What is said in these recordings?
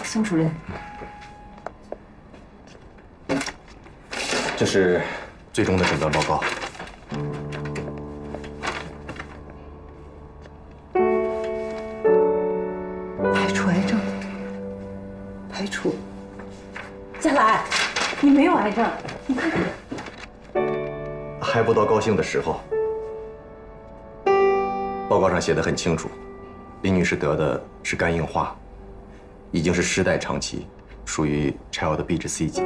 孙主任， 这是最终的诊断报告。 排除癌症，排除。佳兰，你没有癌症，你看看。 还不到高兴的时候。报告上写的很清楚，林女士得的是肝硬化，已经是10代长期，属于 Child B 至 C 级。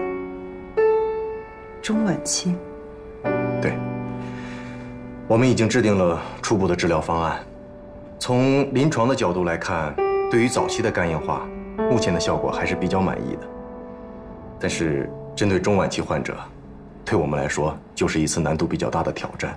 中晚期。 对，我们已经制定了初步的治疗方案。从临床的角度来看，对于早期的肝硬化，目前的效果还是比较满意的。但是针对中晚期患者，对我们来说就是一次难度比较大的挑战。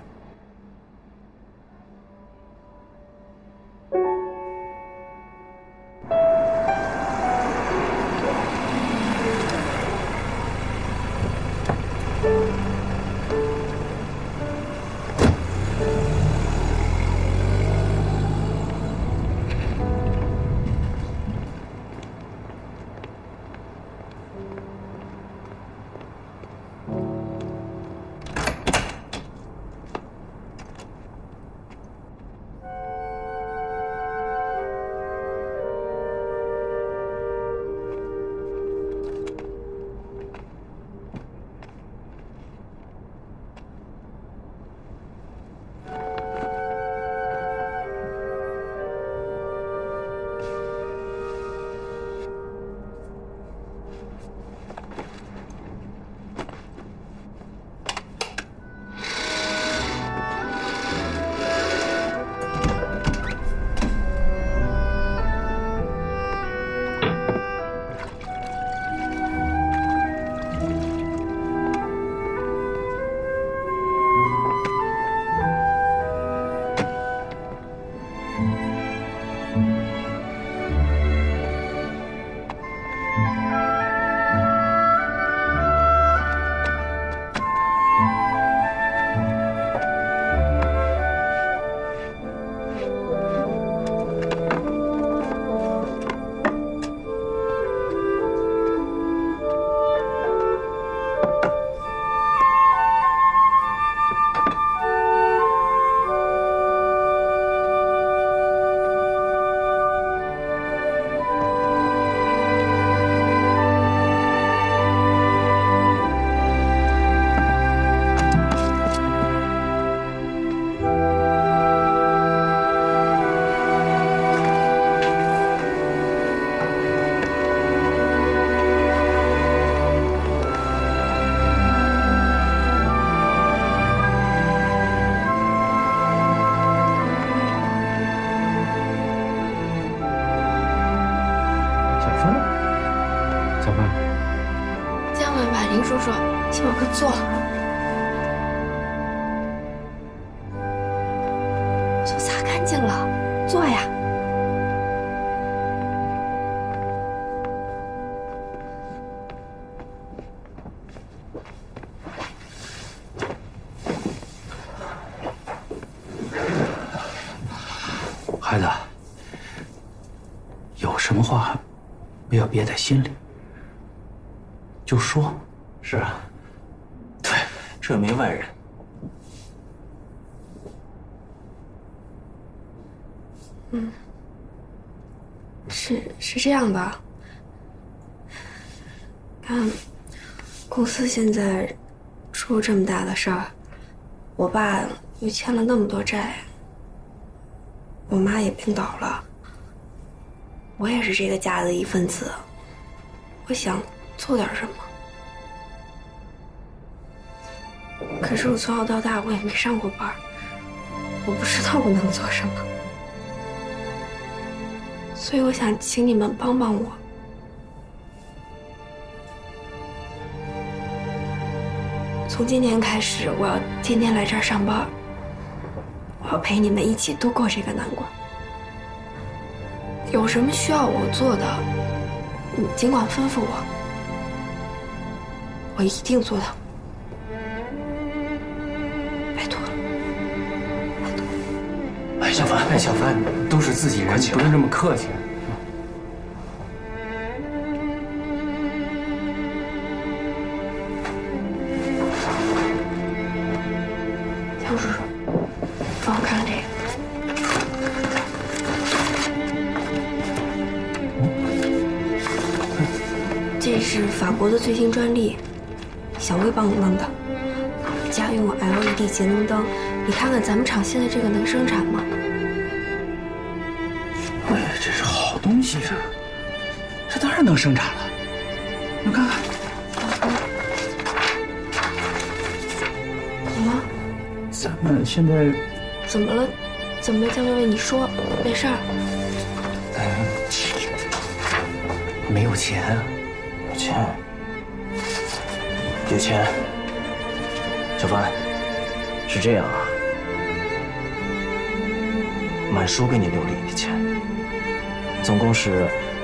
请我快坐。都擦干净了，坐呀。 孩子，有什么话不要憋在心里，就说。是啊，对，这没外人。 是这样的，看公司现在出了这么大的事儿，我爸又欠了那么多债，我妈也病倒了，我也是这个家的一份子，我想做点什么。可是我从小到大我也没上过班，我不知道我能做什么，所以我想请你们帮帮我。从今天开始，我要天天来这儿上班，我要陪你们一起度过这个难关。有什么需要我做的，你尽管吩咐我，我一定做到。 哎，小凡，都是自己人，不用这么客气。 是，帮我看看这个。这是法国的最新专利，小薇帮我弄的，家用 LED 节能灯。你看看咱们厂现在这个能生产吗？ 哎，这是好东西啊！这当然能生产了。你看看。 怎么了？ 咱们现在怎么了？怎么了，江薇薇？你说，没事儿。 没有钱，有钱。小范，是这样啊，满叔给你留了一笔钱，总共是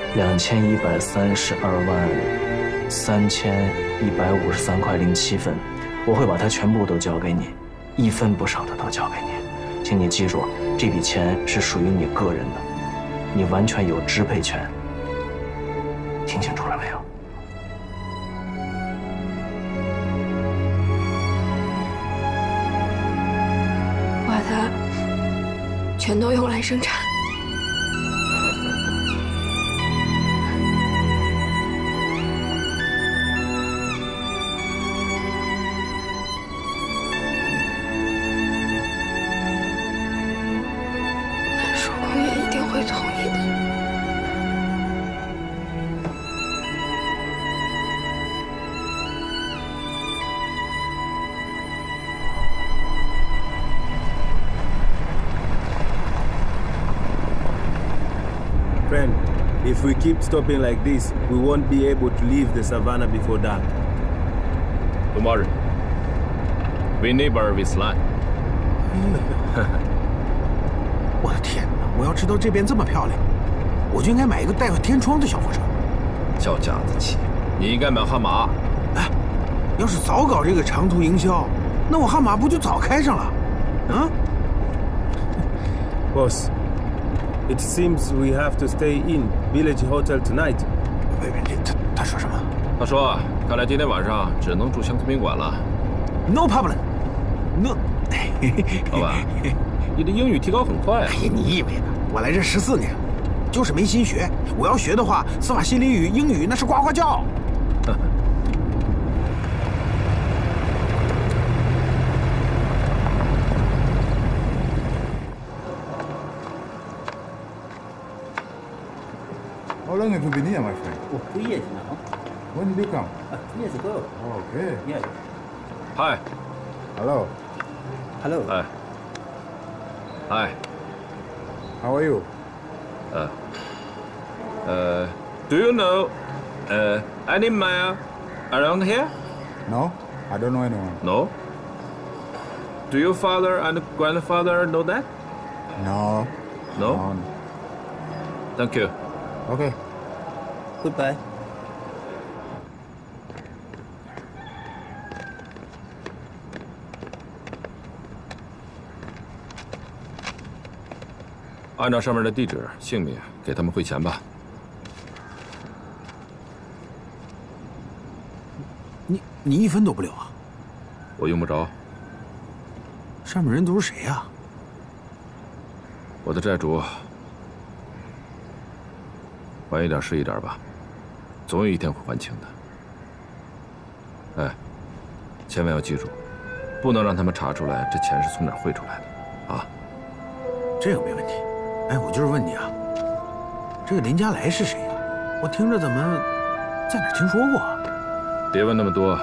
21323153,153.07，我会把它全部都交给你，1分不少的都交给你。请你记住，这笔钱是属于你个人的，你完全有支配权。听清楚了没有？ 我把它全都用来生产。南叔公爷一定会同意的。 Friend, if we keep stopping like this, we won't be able to leave the savannah before dark. Don't worry. We neighbor with land. 我的天哪！我要知道这边这么漂亮，我就应该买一个带个天窗的小火车。 叫架子气，你应该买悍马。 哎，要是早搞这个长途营销，那我悍马不就早开上了？啊 Boss, it seems we have to stay in Village Hotel tonight. 他说什么？ 他说，看来今天晚上只能住乡村宾馆了。 No problem. No. 老板，你的英语提高很快啊！ 哎呀，你以为呢？我来这14年，就是没心学。我要学的话，斯瓦西里语、英语那是呱呱叫。 How long have you been here, my friend? Oh, 2 years now. When did you come? 2 years ago. Oh, okay. Yeah. Hi. Hello. Hello. Hi. Hi. How are you? Do you know any man around here? No, I don't know anyone. No. Do your father and grandfather know that? No. No. Thank you. Okay. Goodbye. 按照上面的地址、姓名给他们汇钱吧。 你1分都不留啊？ 我用不着。 上面人都是谁呀？ 我的债主，晚一点是一点吧，总有一天会还清的。哎，千万要记住，不能让他们查出来这钱是从哪儿汇出来的，啊？ 这个没问题。哎，我就是问你啊，这个林佳来是谁呀？我听着怎么在哪儿听说过啊？ 别问那么多。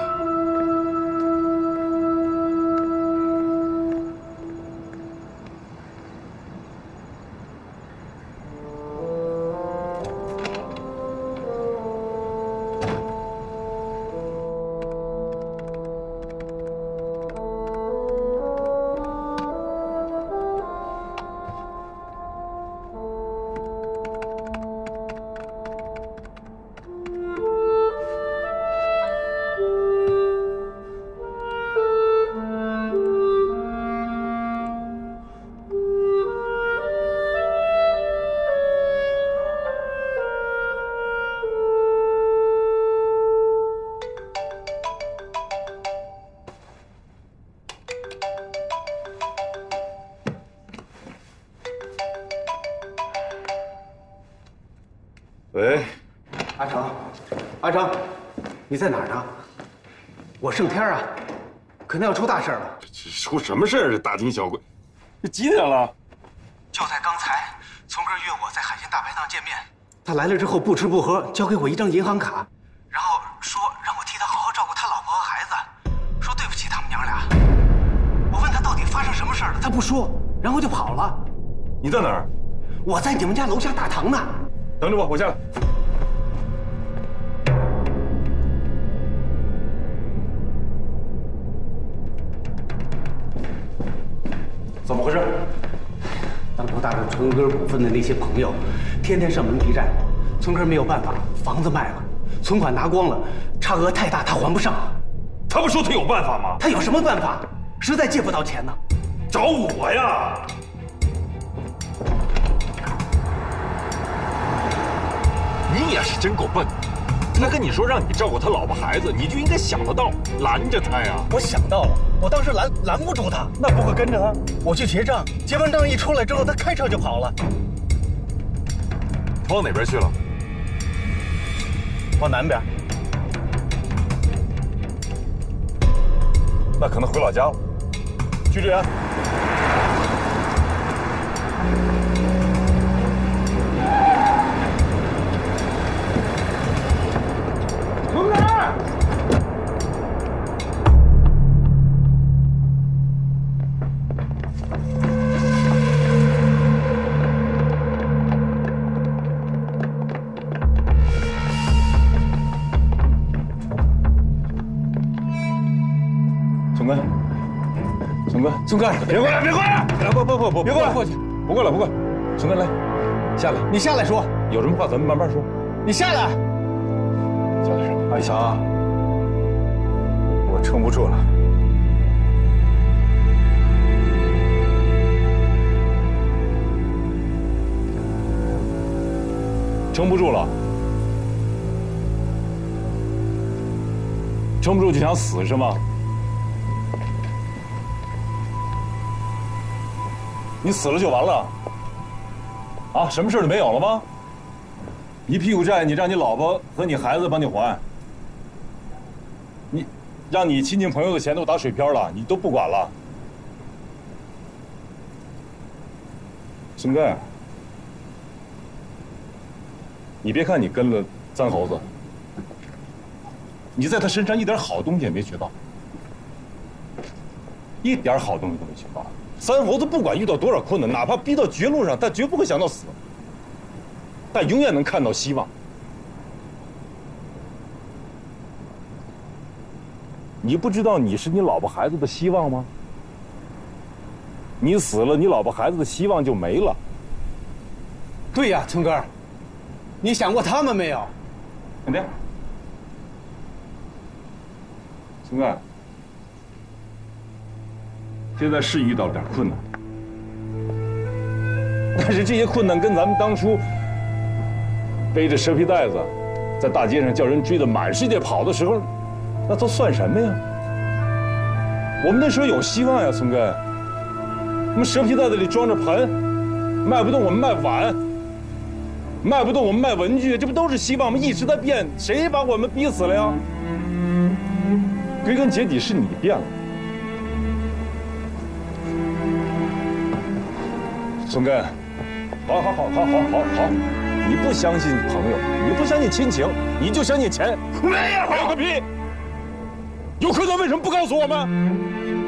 喂， 阿成，阿成，你在哪儿呢？我盛天啊，可能要出大事了。 出什么事儿？这大惊小怪，这几点了？ 就在刚才，聪哥约我在海鲜大排档见面。他来了之后不吃不喝，交给我一张银行卡，然后说让我替他好好照顾他老婆和孩子，说对不起他们娘俩。我问他到底发生什么事儿了，他不说，然后就跑了。 你在哪儿？ 我在你们家楼下大堂呢。 等着我，我下来。怎么回事？ 当初大着聪哥股份的那些朋友，天天上门逼债，聪哥没有办法，房子卖了，存款拿光了，差额太大，他还不上。 他不说他有办法吗？ 他有什么办法？实在借不到钱呢。 找我呀！你也是真够笨的。他跟你说让你照顾他老婆孩子，你就应该想得到，拦着他呀。 我想到了，我当时拦不住他， 那不会跟着他？ 我去结账，结完账一出来之后，他开车就跑了。 往哪边去了？ 往南边。 那可能回老家了。去支援。从哪儿？聪哥，聪哥，聪哥，别过来，别过来！不，别过来，过去，不过来，不过来。聪哥，来，下来， 你下来说， 有什么话咱们慢慢说。 你下来。 下来说。 阿强，我撑不住了。 撑不住了，撑不住就想死是吗？你死了就完了？啊，什么事都没有了吗？一屁股债，你让你老婆和你孩子帮你还，你让你亲戚朋友的钱都打水漂了，你都不管了。孙哥，你别看你跟了三猴子，你在他身上一点好东西也没学到，一点好东西都没学到。三猴子不管遇到多少困难，哪怕逼到绝路上，但绝不会想到死，但永远能看到希望。你不知道你是你老婆孩子的希望吗？你死了，你老婆孩子的希望就没了。 对呀，聪哥，你想过他们没有？ 怎么的？聪哥，现在是遇到了点困难，但是这些困难跟咱们当初背着蛇皮袋子在大街上叫人追得满世界跑的时候，那都算什么呀？我们那时候有希望呀，聪哥。我们蛇皮袋子里装着盆，卖不动我们卖碗，卖不动我们卖文具，这不都是希望吗？一直在变，谁把我们逼死了呀？归根结底是你变了。孙根，好，你不相信朋友，你不相信亲情，你就相信钱。没有个屁！有困难为什么不告诉我们？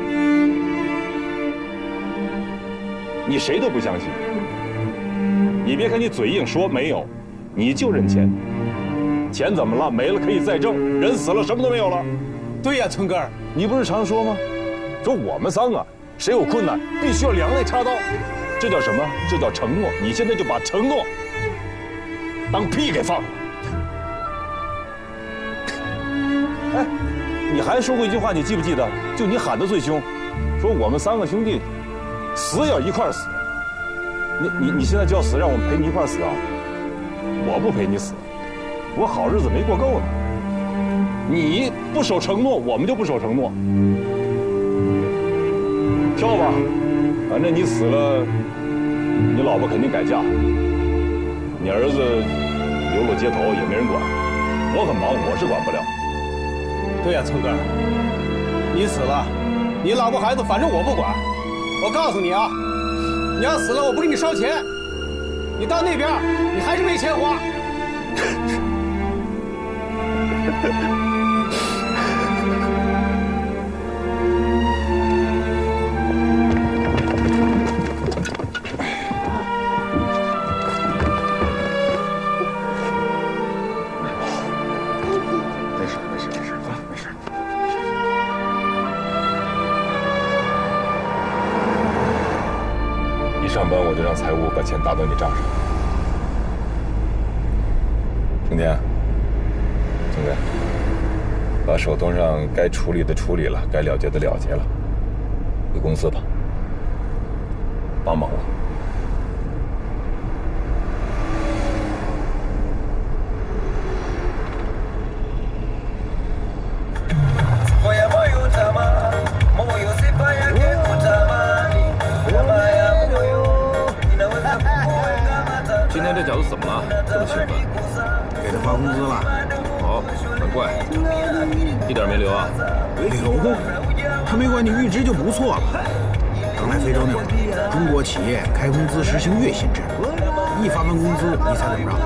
你谁都不相信。你别看你嘴硬说没有，你就认钱。钱怎么了？没了可以再挣，人死了什么都没有了。 对呀，村哥， 你不是常说吗？说我们三个谁有困难，必须要两肋插刀。这叫什么？这叫承诺。你现在就把承诺当屁给放了。哎，你还说过一句话，你记不记得？就你喊得最凶，说我们三个兄弟死也要一块死。你现在就要死，让我们陪你一块死啊？我不陪你死，我好日子没过够呢。你不守承诺，我们就不守承诺。挑吧，反正你死了，你老婆肯定改嫁，你儿子流落街头也没人管。我很忙，我是管不了。 对呀，聪哥，你死了，你老婆孩子反正我不管。我告诉你啊，你要死了我不给你烧钱，你到那边你还是没钱花。 上班我就让财务把钱打到你账上。春天，总监，把手头上该处理的处理了，该了结的了结了，回公司吧，帮忙了。 今天这饺子怎么了？这么兴奋？ 给他发工资了。 哦，难怪，一点没留啊。 留？他没管你预支就不错了。刚来非洲那会儿，中国企业开工资实行月薪制，一发完工资，你猜怎么着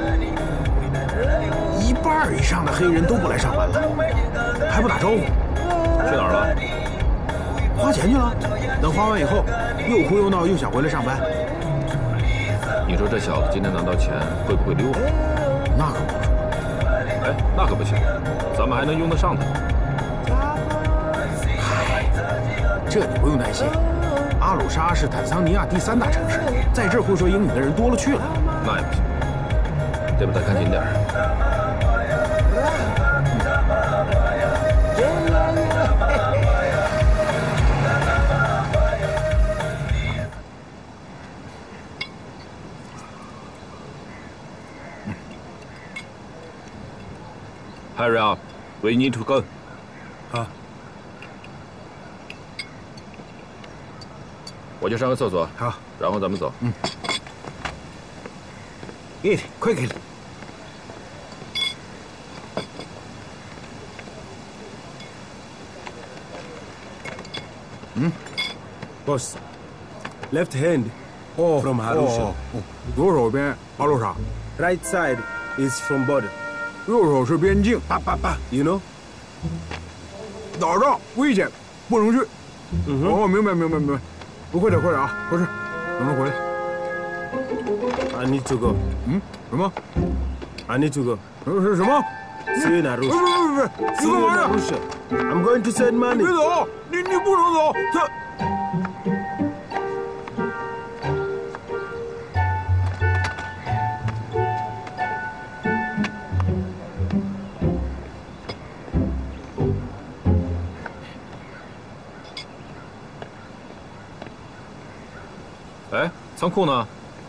？1半以上的黑人都不来上班了，还不打招呼。 去哪儿了？ 花钱去了。等花完以后，又哭又闹，又想回来上班。 你说这小子今天拿到钱会不会溜？ 那可不是。 哎，那可不行，咱们还能用得上他。 嗨，这你不用担心。阿鲁沙是坦桑尼亚第3大城市，在这儿会说英语的人多了去了。 那也不行，得把他看紧点儿。Hurry up, we need to go. 好， 我去上个厕所。 好， 然后咱们走。 Eat quickly. Boss, left hand from Arusha. 左手边阿鲁沙 Right side is from border. 右手是边境。 You know? 打仗危险，不能去。哦，明白。快点啊，快去，等他回来。 I need to go. 什么 I need to go. 是什么 See you in Arusha. 不， See you in Arusha. I'm going to send money. 别走，你不能走，他。 哎，仓库呢？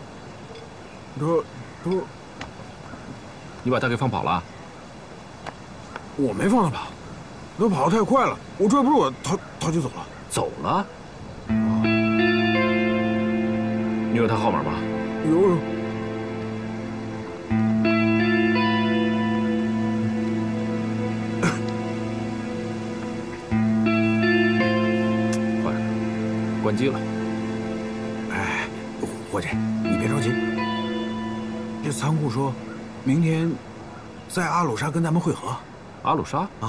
他， 你把他给放跑了？ 我没放他跑，他跑得太快了，我追不住，他就走了。 走了？你有他号码吗？ 有。 坏了，关机了。 哎，伙计，你别着急。这仓库说，明天在阿鲁沙跟咱们会合。 阿鲁沙啊，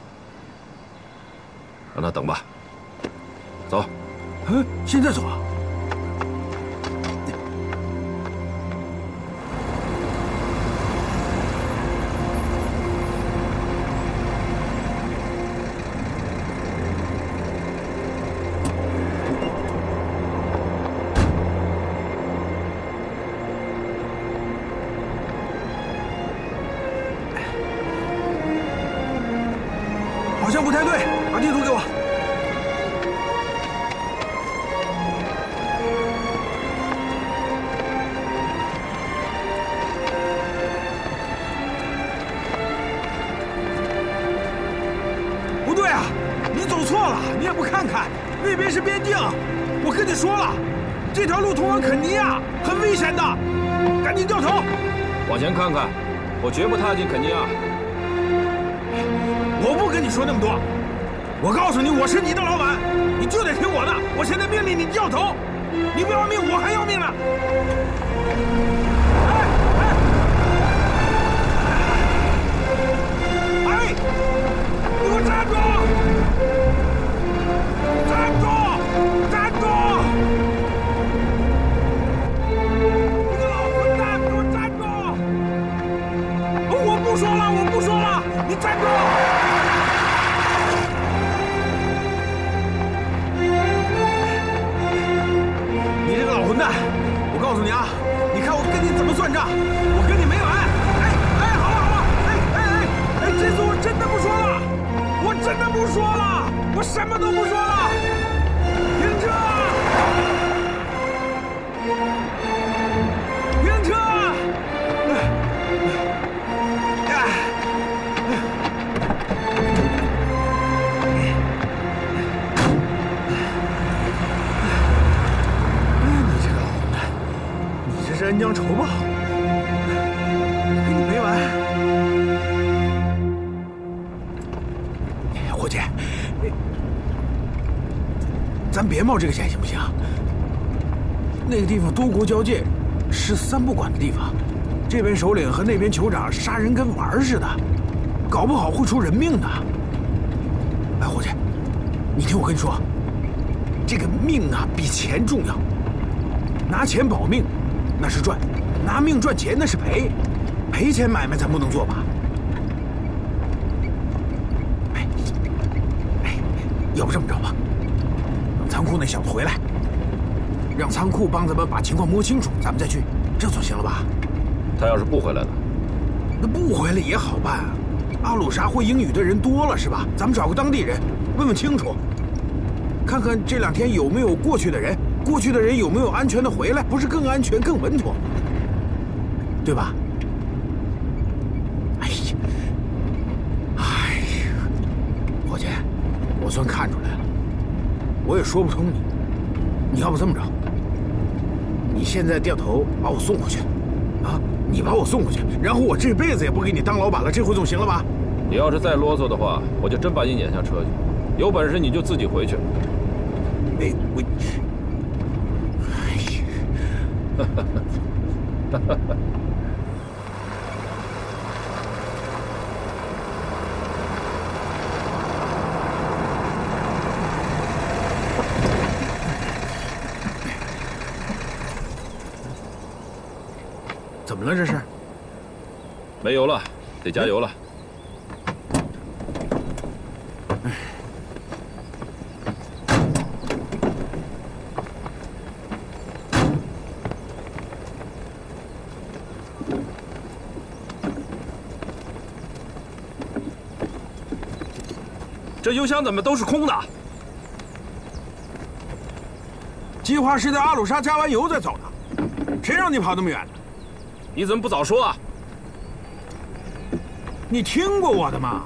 让他等吧。走。 现在走啊？好像不太对，把地图给我。不对啊，你走错了，你也不看看，那边是边境。我跟你说了，这条路通往肯尼亚，很危险的，赶紧掉头。 往前看看。 我绝不踏进肯尼亚。 我不跟你说那么多，我告诉你，我是你的老板，你就得听我的。我现在命令你掉头，你不要命，我还要命呢。哎，你给我站住！站住！站住！你个老混蛋，给我站住！我不说了，我不说了，你站住！你这个老混蛋，我告诉你啊，你看我跟你怎么算账，我跟你没完！好了，这次我真的不说了，我真的不说了，我什么都不说了，停车！停车！这是恩将仇报，跟你没完！伙计，咱别冒这个险行不行？那个地方多国交界，是三不管的地方，这边首领和那边酋长杀人跟玩似的，搞不好会出人命的。哎，伙计，你听我跟你说，这个命啊比钱重要，拿钱保命那是赚，拿命赚钱那是赔，赔钱买卖咱不能做吧？要不这么着吧，让仓库那小子回来，让仓库帮咱们把情况摸清楚，咱们再去，这总行了吧？ 他要是不回来了， 那不回来也好办啊。阿鲁沙会英语的人多了是吧？咱们找个当地人问问清楚，看看这2天有没有过去的人，过去的人有没有安全的回来，不是更安全更稳妥，对吧？伙计，我算看出来了，我也说不通你。你要不这么着，你现在掉头把我送回去，啊，你把我送回去，然后我这辈子也不给你当老板了，这回总行了吧？ 你要是再啰嗦的话，我就真把你撵下车去。有本事你就自己回去。 怎么了这是？ 没油了，得加油了。这油箱怎么都是空的？ 计划是在阿鲁沙加完油再走的，谁让你跑那么远的？ 你怎么不早说啊？ 你听过我的吗？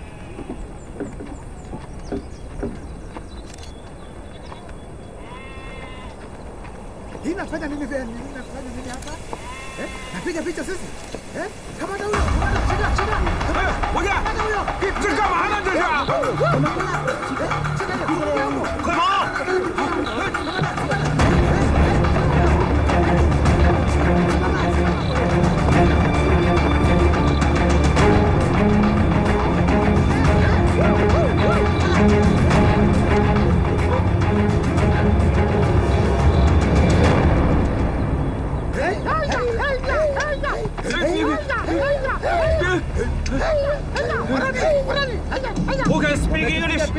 伙计，这是干嘛呢？这是！快跑！ Who can speak English?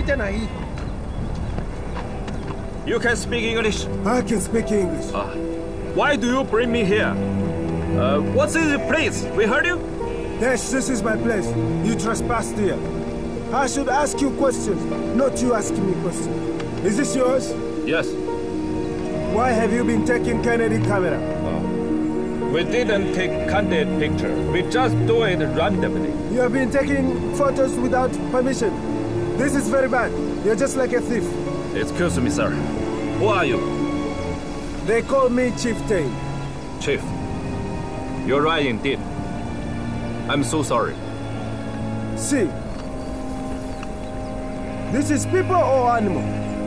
You can speak English. I can speak English. Why do you bring me here? What's this place? We heard you? Yes, this is my place. You trespassed here. I should ask you questions, not you asking me questions. Is this yours? Yes. Why have you been taking Kennedy camera? We didn't take candid picture. We just do it randomly. You have been taking photos without permission. This is very bad. You're just like a thief. Excuse me, sir. Who are you? They call me Chief Tain. Chief. You're right indeed. I'm so sorry. See, this is people or animal?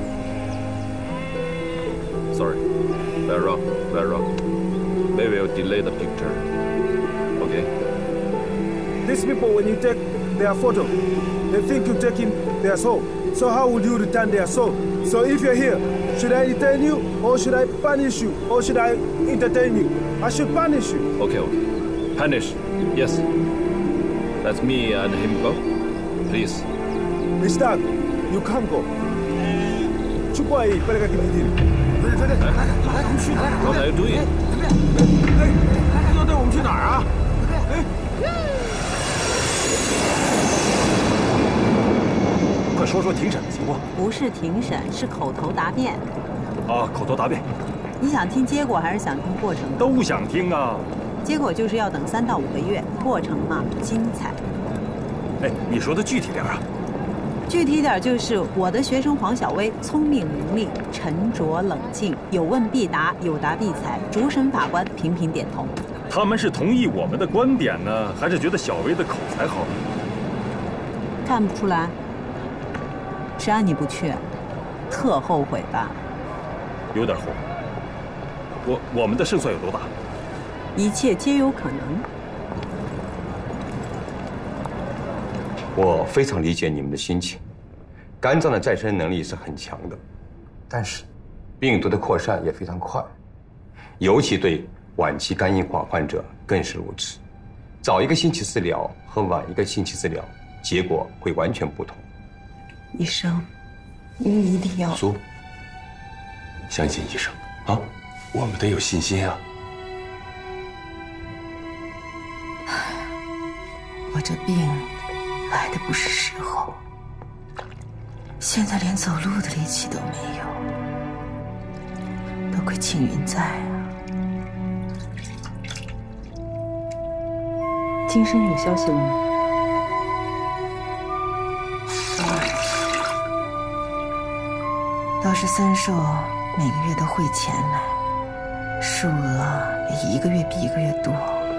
Sorry. Very wrong. Very wrong. We will delay the picture. Okay? These people, when you take their photo, they think you're taking their soul. So how would you return their soul? So if you're here, should I detain you, or should I punish you, or should I entertain you? I should punish you. Okay, okay. Punish. Yes. Let me and him go. Please. Mr. You can't go. Chukua hii, peleka kijijini. What are you doing? 要带我们去哪儿啊？ 快说说庭审的情况。 不是庭审，是口头答辩。 啊，口头答辩。 你想听结果还是想听过程？ 都想听啊。 结果就是要等3到5个月，过程嘛精彩。 哎，你说的具体点啊。 具体点就是我的学生黄小薇聪明伶俐、沉着冷静，有问必答，有答必采，主审法官频频点头。 他们是同意我们的观点呢，还是觉得小薇的口才好？ 看不出来。谁让你不去？特后悔吧？ 有点后悔。我们的胜算有多大？ 一切皆有可能。 我非常理解你们的心情，肝脏的再生能力是很强的，但是病毒的扩散也非常快，尤其对晚期肝硬化患者更是如此。早1个星期治疗和晚1个星期治疗，结果会完全不同。 医生，您一定要苏，相信医生啊，我们得有信心啊。 我这病来的不是时候，现在连走路的力气都没有，都亏庆云在啊。 金生有消息了吗？ 倒是三寿每个月都汇钱来，数额也1个月比1个月多。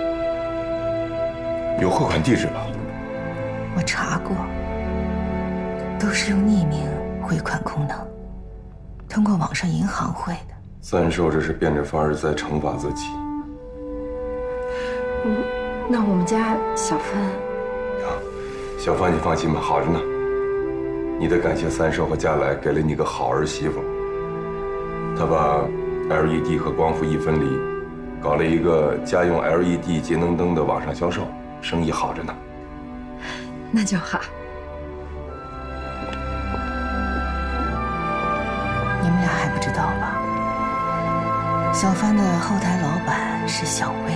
有汇款地址吧？ 我查过，都是用匿名汇款功能，通过网上银行汇的。 三寿这是变着法儿在惩罚自己。 那我们家小帆， 小帆你放心吧，好着呢。你得感谢三寿和佳来给了你个好儿媳妇，他把 LED 和光伏一分离，搞了一个家用 LED 节能灯的网上销售，生意好着呢。 那就好。 你们俩还不知道吧？小帆的后台老板是小薇。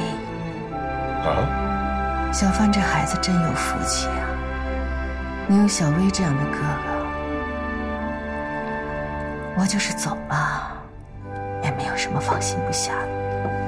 啊？ 小帆这孩子真有福气啊，能有小薇这样的哥哥。我就是走了，也没有什么放心不下的。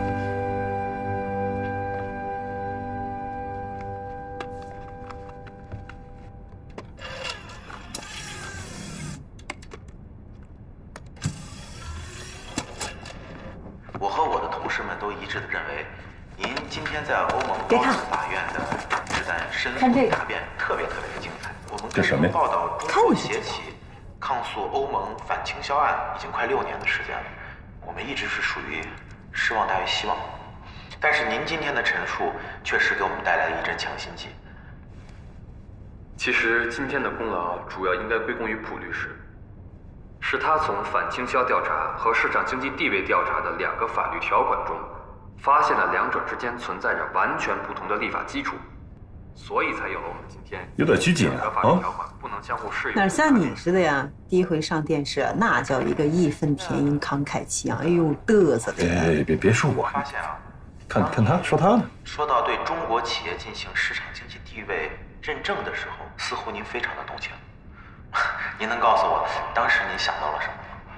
我和我的同事们都一致的认为，您今天在欧盟高级法院的这单申诉答辩特别的精彩。我们根据报道中国协企抗诉欧盟反倾销案已经快6年的时间了，我们一直是属于失望大于希望。但是您今天的陈述确实给我们带来了一阵强心剂。 其实今天的功劳主要应该归功于蒲律师，是他从反倾销调查和市场经济地位调查的2个法律条款中，发现了2者之间存在着完全不同的立法基础，所以才有了我们今天有点拘谨啊。 法律条款不能相互适用。 哪像你似的呀？第一回上电视，那叫一个义愤填膺、慷慨激昂，哎呦嘚瑟的呀！ 别说我， 发现啊， 看他说他呢。 说到对中国企业进行市场经济地位认证的时候，似乎您非常的动情。您能告诉我，当时您想到了什么吗？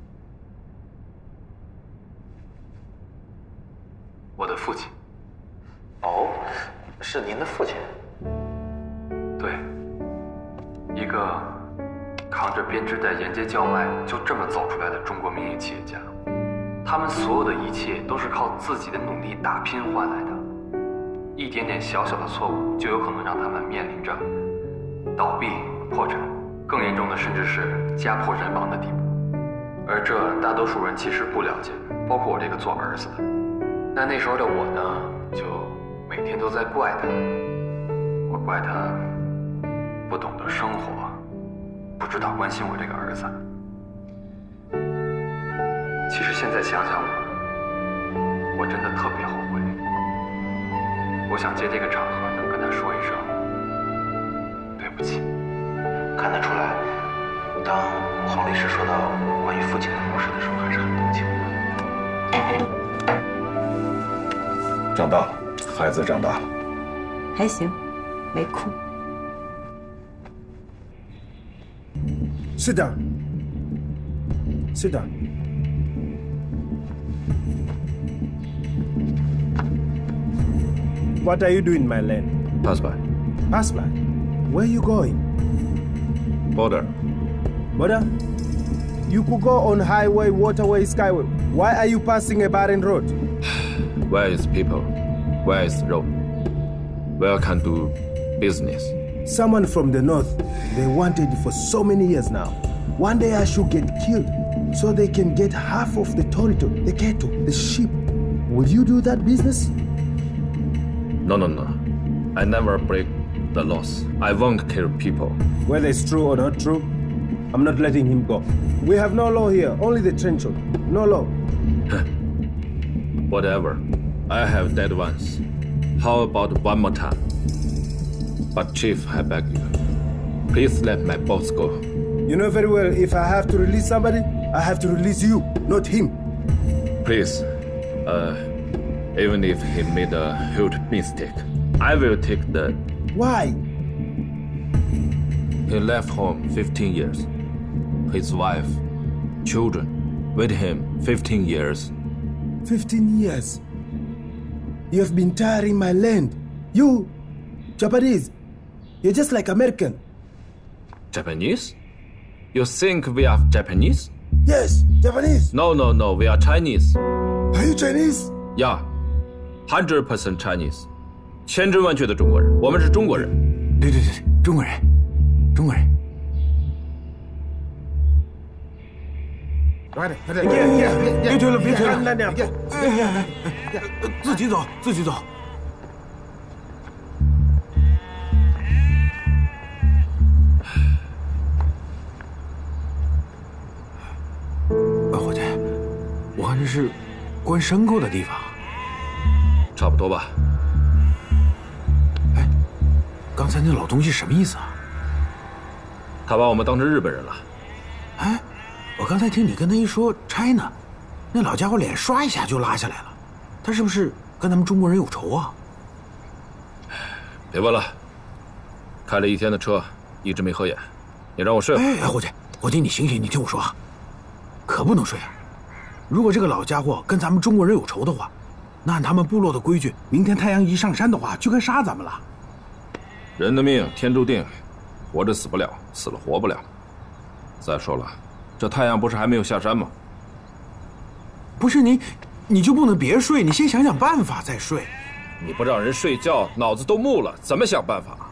我的父亲。 哦，是您的父亲？ 对，一个扛着编织袋沿街叫卖，就这么走出来的中国民营企业家。他们所有的一切都是靠自己的努力打拼换来的。 一点点小小的错误就有可能让他们面临着倒闭、破产，更严重的甚至是家破人亡的地步。而这大多数人其实不了解，包括我这个做儿子的。那时候的我呢，就每天都在怪他，我怪他不懂得生活，不知道关心我这个儿子。其实现在想想我真的特别后悔。我想借这个场合能跟他说一声对不起。 看得出来，当黄律师说到关于父亲的故事的时候，还是很动情的。 长大了，孩子长大了， 还行，没哭。 Sit down. Sit down. What are you doing, my land? Pass by. Pass by? Where are you going? Border. Border? You could go on highway, waterway, skyway. Why are you passing a barren road? Where is people? Where is road? Where can do business? Someone from the north, they wanted for so many years now. One day I should get killed so they can get half of the territory, the cattle, the sheep. Will you do that business? No. I never break the laws. I won't kill people. Whether it's true or not true, I'm not letting him go. We have no law here, only the trench. No law. Whatever. I have dead ones. How about one more time? But Chief, I beg you, please let my boss go. You know very well, if I have to release somebody, I have to release you, not him. Please, even if he made a huge mistake, I will take the... Why? He left home 15 years. His wife, children, with him 15 years. 15 years? You have been tiring my land. You, Japanese, you're just like American. Japanese? You think we are Japanese? Yes, Japanese. No, we are Chinese. Are you Chinese? Yeah, 100% Chinese. 千真万确的中国人，我们是中国人。 对，中国人。快点，别推了，自己走。伙计，我看这是关牲口的地方， 差不多吧。 哎，刚才那老东西什么意思啊？ 他把我们当成日本人了。 哎，我刚才听你跟他一说 China， 那老家伙脸刷一下就拉下来了，他是不是跟咱们中国人有仇啊？ 别问了，开了一天的车，一直没合眼。你让我睡吧。 哎，伙计，你醒醒，你听我说啊，可不能睡啊！如果这个老家伙跟咱们中国人有仇的话，那按他们部落的规矩，明天太阳一上山的话，就该杀咱们了。 人的命天注定，活着死不了，死了活不了。再说了，这太阳不是还没有下山吗？ 不是你就不能别睡？你先想想办法再睡。 你不让人睡觉，脑子都木了，怎么想办法？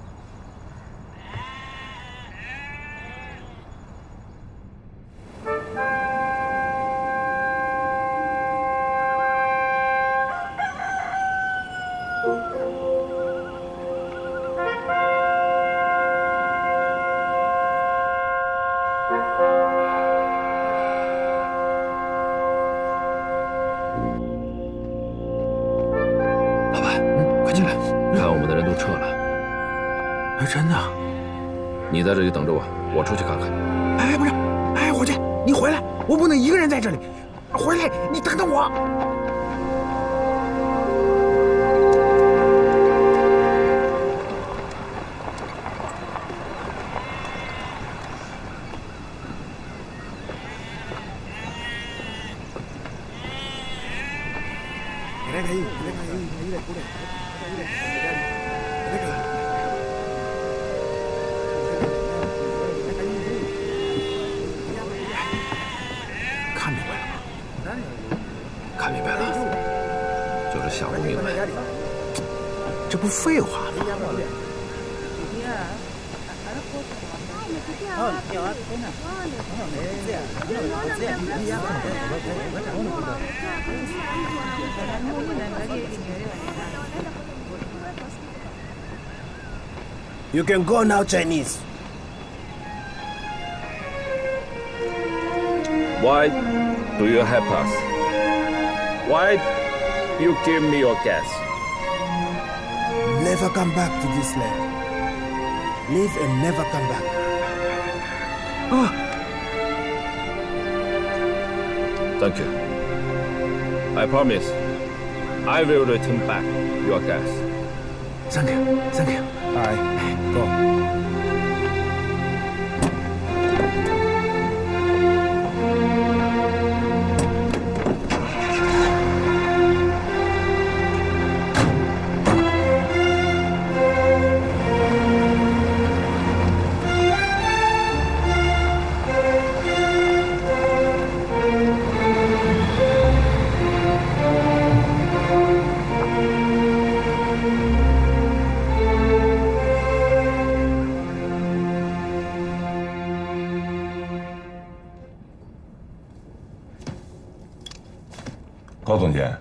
真的？ 你在这里等着我，我出去看看。 哎，不是，哎，伙计，你回来，我不能一个人在这里。回来，你等等我。看明白了， 就是想不明白。 这不废话吗？ You can go now, Chinese. Why do you help us? Why you give me your gas? Never come back to this land. Leave and never come back. Thank you. I promise I will return back your gas. Thank you. Thank you. All right, go. 高总监，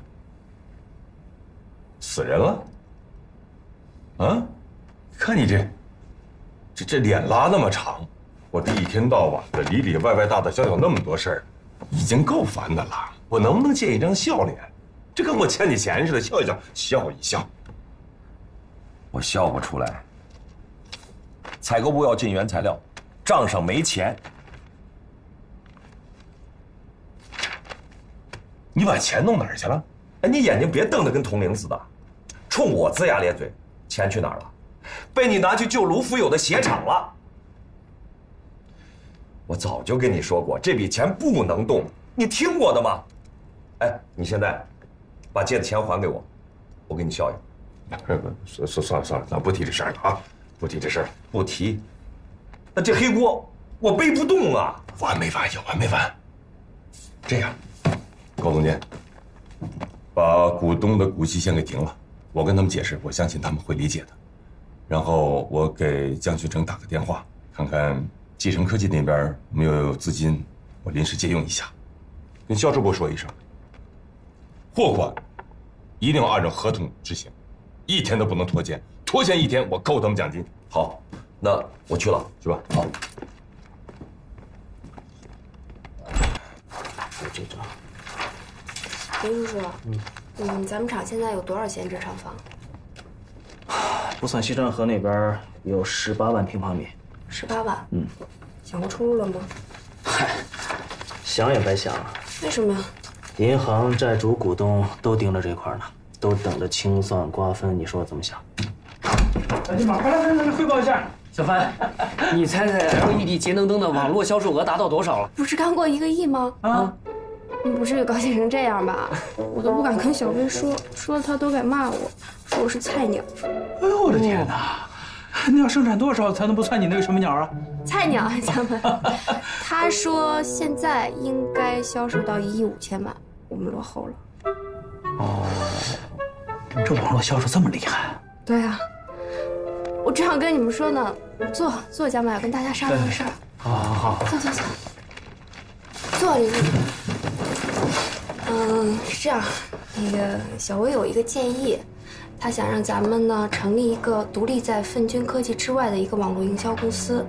死人了？啊？看你这脸拉那么长，我这一天到晚的里里外外大大小小那么多事儿，已经够烦的了。我能不能见一张笑脸？这跟我欠你钱似的，笑一笑，笑一笑。 我笑不出来。采购部要进原材料，账上没钱。 你把钱弄哪儿去了？ 哎，你眼睛别瞪得跟铜铃似的，冲我龇牙咧嘴。钱去哪儿了？被你拿去救卢福友的鞋厂了。我早就跟你说过，这笔钱不能动，你听我的吗？哎，你现在把借的钱还给我，我给你孝养。 算了，咱不提这事儿了啊，不提这事儿， 不提。那这黑锅我背不动啊！ 完没完？有完没完？这样。高总监，把股东的股息先给停了。我跟他们解释，我相信他们会理解的。然后我给江旭成打个电话，看看继承科技那边有没有资金，我临时借用一下。跟销售部说一声，货款一定要按照合同执行，一天都不能拖欠，拖欠一天我扣他们奖金。 好，那我去了， 去吧。 好。 这张。林叔叔，咱们厂现在有多少闲置厂房？ 不算西站河那边有18万平方米。 18万？想过出路了吗？ 嗨，想也白想啊。 为什么呀？ 银行、债主、股东都盯着这块呢，都等着清算瓜分，你说我怎么想？ 小金宝，快来汇报一下。小帆，你猜猜 LED 节能灯的网络销售额达到多少了？ 不是刚过1个亿吗？啊！你不至于高兴成这样吧？我都不敢跟小薇说，说了他都敢骂我，说我是菜鸟。 哎呦我的天哪！你要生产多少才能不算你那个什么鸟啊？ 菜鸟啊，咱们。他说现在应该销售到1亿5千万，我们落后了。 哦，这网络销售这么厉害？ 对啊，我正想跟你们说呢。坐，江麦，跟大家商量个事儿。 好。 坐。坐，李丽。是这样，那个小薇有一个建议，她想让咱们呢成立一个独立在奋军科技之外的一个网络营销公司，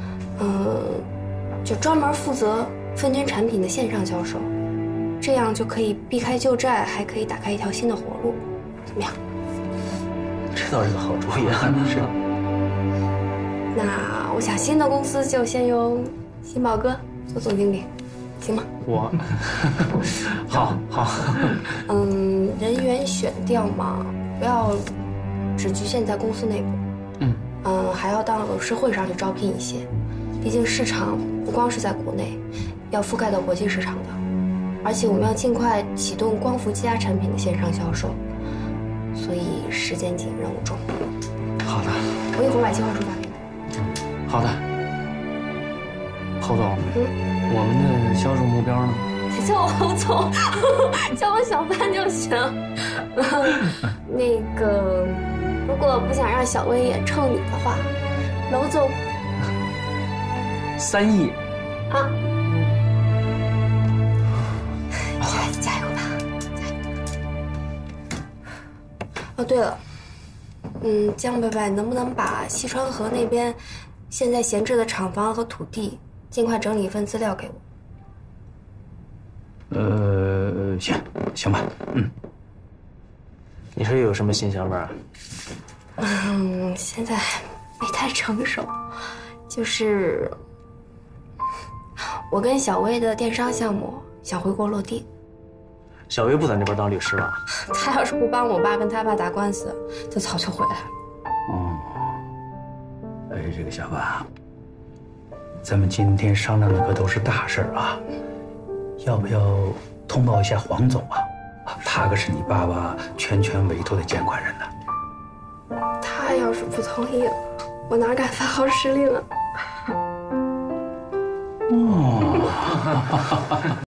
就专门负责奋军产品的线上销售，这样就可以避开旧债，还可以打开一条新的活路，怎么样？ 这倒是个好主意啊！是。 那我想新的公司就先由新宝哥做总经理。行吗？ 我，好。 人员选调嘛，不要只局限在公司内部。还要到社会上去招聘一些，毕竟市场不光是在国内，要覆盖到国际市场的。而且我们要尽快启动光伏机压产品的线上销售，所以时间紧，任务重。 好的， 我一会儿把计划书发给你。 好的，侯总。我们的销售目标呢？ 叫我侯总，叫我小范就行。那个， 如果不想让小薇也冲你的话，娄总 ，3亿啊！加油吧！哦，对了，江伯伯，能不能把西川河那边现在闲置的厂房和土地尽快整理一份资料给我？行吧， 你说有什么新想法？ 现在没太成熟，就是我跟小薇的电商项目想回国落地。 小薇不在那边当律师了？ 他要是不帮我爸跟他爸打官司，他早就回来了。 这个小爸，咱们今天商量的可都是大事啊，要不要通报一下黄总啊？他可是你爸爸全权委托的监管人呢。 他要是不同意，我哪敢发号施令啊？